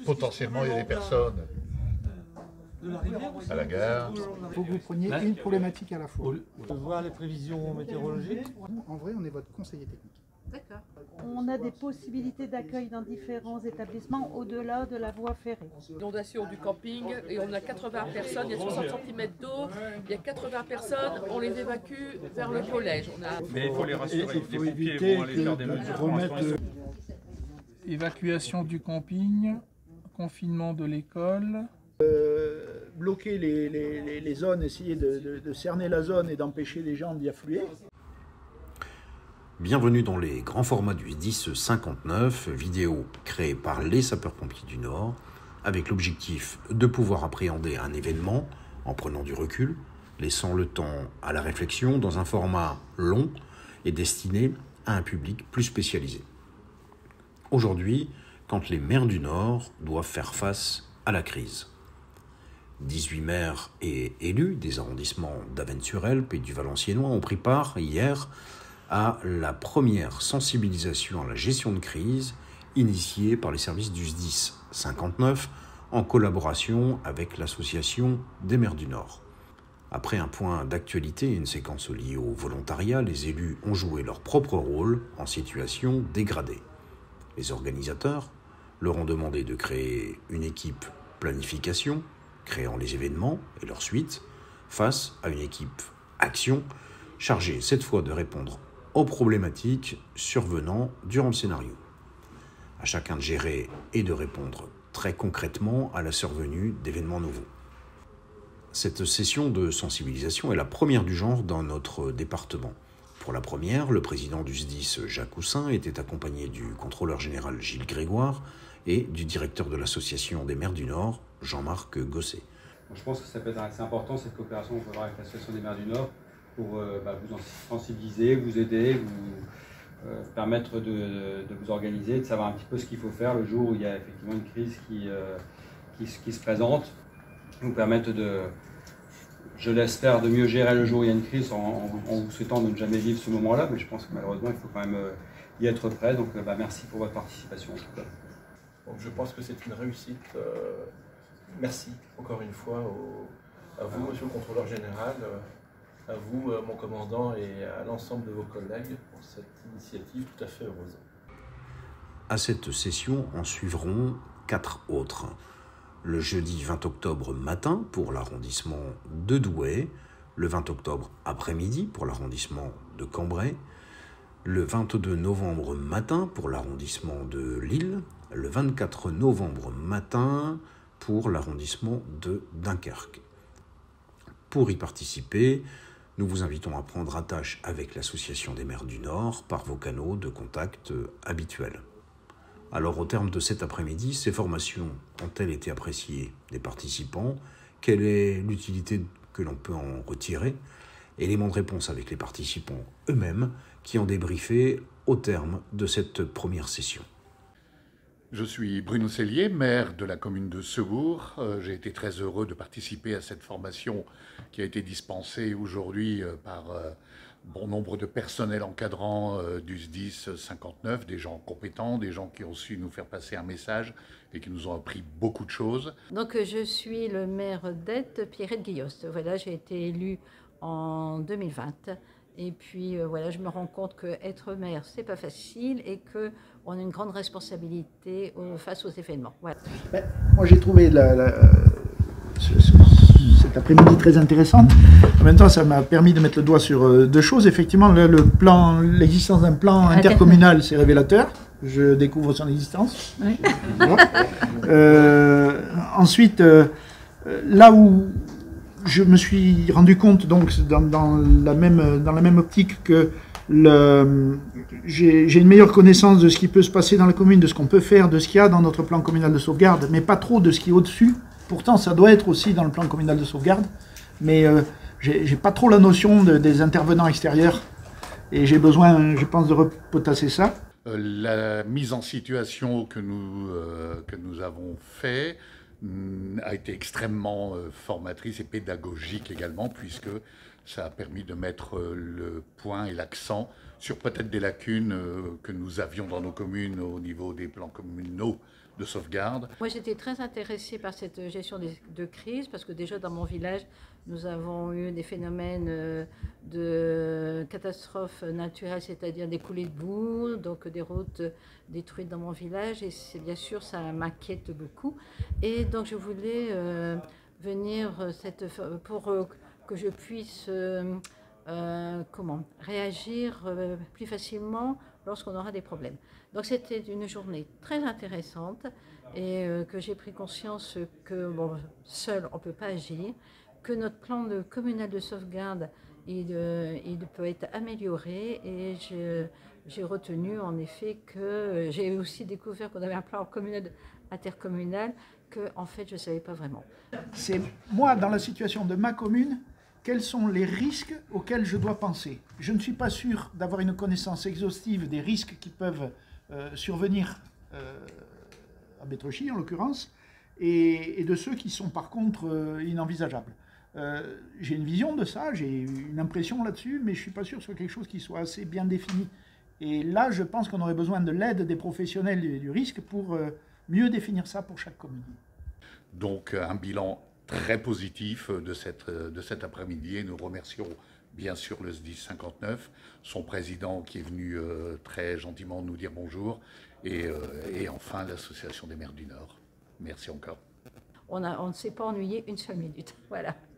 potentiellement il y a des personnes à la gare. Il faut que vous preniez une problématique à la fois. On peut voir les prévisions météorologiques. En vrai, on est votre conseiller technique. D'accord. On a des possibilités d'accueil dans différents établissements au-delà de la voie ferrée. Inondation du camping, et on a 80 personnes, il y a 60 cm d'eau, il y a 80 personnes, on les évacue vers le collège. Mais il faut les rassurer, Il faut éviter de remettre... Évacuation du camping, confinement de l'école. Bloquer les zones, essayer de cerner la zone et d'empêcher les gens d'y affluer. Bienvenue dans les grands formats du SDIS 59, vidéo créée par les sapeurs-pompiers du Nord, avec l'objectif de pouvoir appréhender un événement en prenant du recul, laissant le temps à la réflexion dans un format long et destiné à un public plus spécialisé. Aujourd'hui, quand les maires du Nord doivent faire face à la crise. 18 maires et élus des arrondissements d'Avesnes-sur-Helpe et du Valenciennois ont pris part hier à la première sensibilisation à la gestion de crise initiée par les services du SDIS 59 en collaboration avec l'association des maires du Nord. Après un point d'actualité et une séquence liée au volontariat, les élus ont joué leur propre rôle en situation dégradée. Les organisateurs leur ont demandé de créer une équipe planification, créant les événements et leur suite, face à une équipe action, chargée cette fois de répondre aux problématiques survenant durant le scénario. À chacun de gérer et de répondre très concrètement à la survenue d'événements nouveaux. Cette session de sensibilisation est la première du genre dans notre département. Pour la première, le président du SDIS, Jacques Houssin, était accompagné du contrôleur général Gilles Grégoire et du directeur de l'association des maires du Nord, Jean-Marc Gosset. Je pense que ça peut être assez important, cette coopération qu'on peut avoir avec l'association des maires du Nord, pour vous sensibiliser, vous aider, vous permettre de vous organiser, de savoir un petit peu ce qu'il faut faire le jour où il y a effectivement une crise qui se présente, vous permettre de, je l'espère, de mieux gérer le jour où il y a une crise en vous souhaitant de ne jamais vivre ce moment-là, mais je pense que malheureusement il faut quand même y être prêt, donc merci pour votre participation en tout cas. Donc je pense que c'est une réussite. Merci encore une fois à vous, monsieur le contrôleur général, à vous, mon commandant, et à l'ensemble de vos collègues pour cette initiative tout à fait heureuse. À cette session en suivront 4 autres. Le jeudi 20 octobre matin pour l'arrondissement de Douai, le 20 octobre après-midi pour l'arrondissement de Cambrai, le 22 novembre matin pour l'arrondissement de Lille, le 24 novembre matin pour l'arrondissement de Dunkerque. Pour y participer, nous vous invitons à prendre attache avec l'Association des maires du Nord par vos canaux de contact habituels. Alors, au terme de cet après-midi, ces formations ont-elles été appréciées des participants? Quelle est l'utilité que l'on peut en retirer? Élément de réponse avec les participants eux-mêmes qui ont débriefé au terme de cette première session. Je suis Bruno Cellier, maire de la commune de Sebourg. J'ai été très heureux de participer à cette formation qui a été dispensée aujourd'hui par bon nombre de personnels encadrants du SDIS 59, des gens compétents, des gens qui ont su nous faire passer un message et qui nous ont appris beaucoup de choses. Donc je suis le maire d'Ette, Pierrette Guillost. Voilà, j'ai été élue en 2020. Et puis voilà, je me rends compte qu'être maire, c'est pas facile et qu'on a une grande responsabilité face aux événements. Voilà. Moi, j'ai trouvé cet après-midi très intéressante. En même temps, ça m'a permis de mettre le doigt sur 2 choses. Effectivement, l'existence d'un plan intercommunal, c'est révélateur. Je découvre son existence. Oui. Ensuite, là où je me suis rendu compte, donc, dans la même optique, que j'ai une meilleure connaissance de ce qui peut se passer dans la commune, de ce qu'on peut faire, de ce qu'il y a dans notre plan communal de sauvegarde, mais pas trop de ce qui est au-dessus. Pourtant, ça doit être aussi dans le plan communal de sauvegarde, mais j'ai pas trop la notion des intervenants extérieurs, et j'ai besoin, je pense, de repotasser ça. La mise en situation que nous avons fait a été extrêmement formatrice et pédagogique également, puisque ça a permis de mettre le point et l'accent sur peut-être des lacunes que nous avions dans nos communes au niveau des plans communaux de sauvegarde. Moi, j'étais très intéressée par cette gestion de crise parce que déjà dans mon village, nous avons eu des phénomènes de catastrophes naturelles, c'est-à-dire des coulées de boue, donc des routes détruites dans mon village. Et c'est bien sûr, ça m'inquiète beaucoup. Et donc, je voulais venir pour que je puisse réagir plus facilement lorsqu'on aura des problèmes. Donc c'était une journée très intéressante et que j'ai pris conscience que seul on ne peut pas agir, que notre plan communal de sauvegarde il peut être amélioré et j'ai retenu en effet que j'ai aussi découvert qu'on avait un plan communal intercommunal que en fait je ne savais pas vraiment. C'est moi dans la situation de ma commune. Quels sont les risques auxquels je dois penser? Je ne suis pas sûr d'avoir une connaissance exhaustive des risques qui peuvent survenir à Bétrechy en l'occurrence, et de ceux qui sont par contre inenvisageables. J'ai une vision de ça, j'ai une impression là-dessus, mais je ne suis pas sûr que ce soit quelque chose qui soit assez bien défini. Et là, je pense qu'on aurait besoin de l'aide des professionnels du risque pour mieux définir ça pour chaque commune. Donc un bilan très positif de cet après-midi et nous remercions bien sûr le SDIS 59, son président qui est venu très gentiment nous dire bonjour et enfin l'Association des maires du Nord. Merci encore. On ne s'est pas ennuyé une seule minute. Voilà.